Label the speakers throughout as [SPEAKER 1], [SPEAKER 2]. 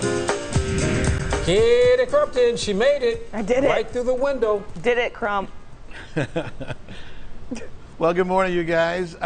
[SPEAKER 1] Kitty Crumpton, she made it.
[SPEAKER 2] I did it.
[SPEAKER 1] Right through the window.
[SPEAKER 2] Did it, Crump.
[SPEAKER 3] Well, good morning, you guys.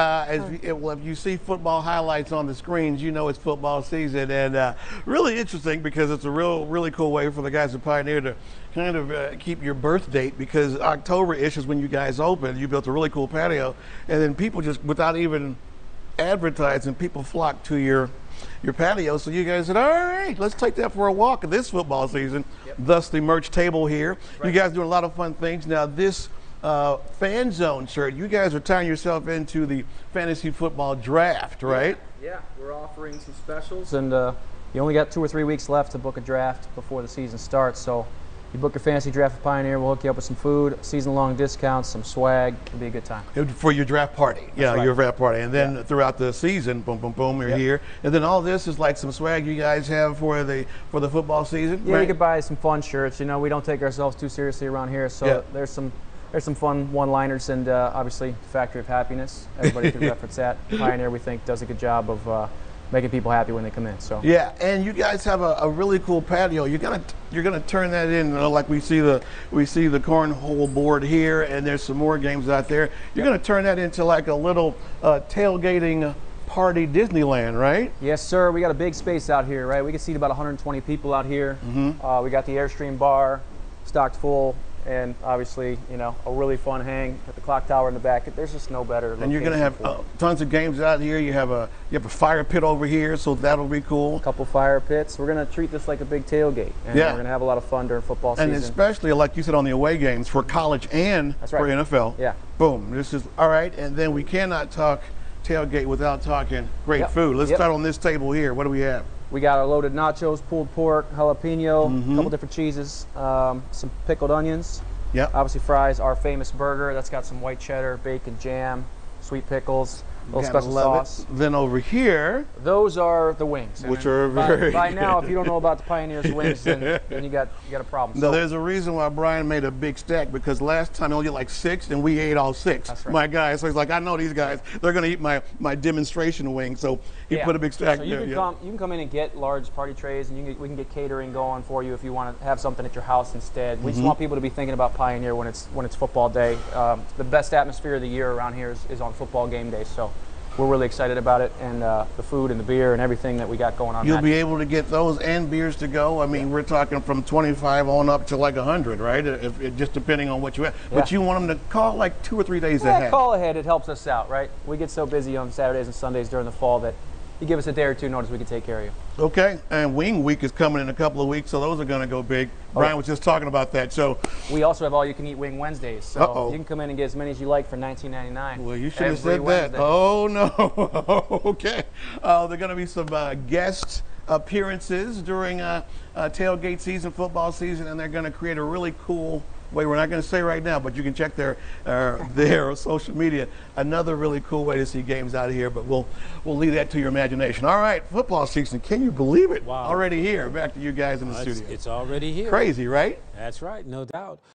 [SPEAKER 3] If you see football highlights on the screens, you know it's football season, and really interesting because it's a really cool way for the guys at Pioneer to kind of keep your birth date, because October-ish is when you guys opened. You built a really cool patio, and then people just, without even advertising, people flock to your patio. So you guys said, all right, let's take that for a walk this football season. Yep. Thus the merch table here. Right. You guys doing a lot of fun things. Now this fan zone shirt, you guys are tying yourself into the fantasy football draft, right?
[SPEAKER 4] Yeah, we're offering some specials, and you only got 2 or 3 weeks left to book a draft before the season starts. So you book your fantasy draft with Pioneer, we'll hook you up with some food, season-long discounts, some swag. It'll be a good time.
[SPEAKER 3] For your draft party. Yeah,
[SPEAKER 4] right.
[SPEAKER 3] Your draft party. And then throughout the season, boom, boom, boom, you're here. And then all this is like some swag you guys have for the football season?
[SPEAKER 4] Yeah,
[SPEAKER 3] right?
[SPEAKER 4] You could buy some fun shirts. You know, we don't take ourselves too seriously around here, so there's some fun one-liners, and obviously Factory of Happiness. Everybody can reference that. Pioneer, we think, does a good job of making people happy when they come in. So
[SPEAKER 3] yeah, and you guys have a really cool patio. You're gonna turn that in, like we see the cornhole board here, and there's some more games out there. You're gonna turn that into like a little tailgating party Disneyland, right?
[SPEAKER 4] Yes, sir. We got a big space out here, right? We can seat about 120 people out here. Mm-hmm. We got the Airstream bar stocked full. And obviously, you know, a really fun hang at the clock tower in the back. There's just no better.
[SPEAKER 3] And you're going to have tons of games out here. You have a fire pit over here, so that'll be cool.
[SPEAKER 4] A couple fire pits. We're going to treat this like a big tailgate, and we're going to have a lot of fun during football season.
[SPEAKER 3] And especially, like you said, on the away games for college and for NFL.
[SPEAKER 4] Yeah.
[SPEAKER 3] Boom. This is all right. And then we cannot talk tailgate without talking great food. Let's start on this table here. What do we have?
[SPEAKER 4] We got our loaded nachos, pulled pork, jalapeno, a couple different cheeses, some pickled onions.
[SPEAKER 3] Yeah.
[SPEAKER 4] Obviously fries, our famous burger that's got some white cheddar, bacon, jam, sweet pickles, a little special sauce.
[SPEAKER 3] Then over here,
[SPEAKER 4] those are the wings,
[SPEAKER 3] which are very
[SPEAKER 4] by now, if you don't know about the Pioneer's wings, then you got a problem.
[SPEAKER 3] No, there's a reason why Brian made a big stack, because last time he only get like 6 and we ate all 6.
[SPEAKER 4] That's right.
[SPEAKER 3] My guys, so he's like, I know these guys, they're gonna eat my demonstration wing, so he put a big stack
[SPEAKER 4] so you
[SPEAKER 3] there.
[SPEAKER 4] Can you can come in and get large party trays, and we can get catering going for you if you want to have something at your house instead. We just want people to be thinking about Pioneer when it's football day. The best atmosphere of the year around here is on football game day, so we're really excited about it, and the food and the beer and everything that we got going on.
[SPEAKER 3] You'll be able to get those and beers to go. I mean, we're talking from 25 on up to like 100, right? Just depending on what you have. But you want them to call like 2 or 3 days ahead.
[SPEAKER 4] Call ahead. It helps us out, right? We get so busy on Saturdays and Sundays during the fall that you give us a day or two notice, we can take care of you.
[SPEAKER 3] Okay, and Wing Week is coming in a couple of weeks, so those are going to go big. Brian was just talking about that. So
[SPEAKER 4] we also have all-you-can-eat wing Wednesdays, so you can come in and get as many as you like for $19.99.
[SPEAKER 3] Well, you should have said that. Oh no. Okay. There are going to be some guest appearances during tailgate season, football season, and they're going to create a really cool way. We're not going to say right now, but you can check their social media. Another really cool way to see games out of here, but we'll leave that to your imagination. All right, football season. Can you believe it?
[SPEAKER 1] Wow.
[SPEAKER 3] Already here. Back to you guys in the studio.
[SPEAKER 1] It's already here.
[SPEAKER 3] Crazy, right?
[SPEAKER 1] That's right, no doubt.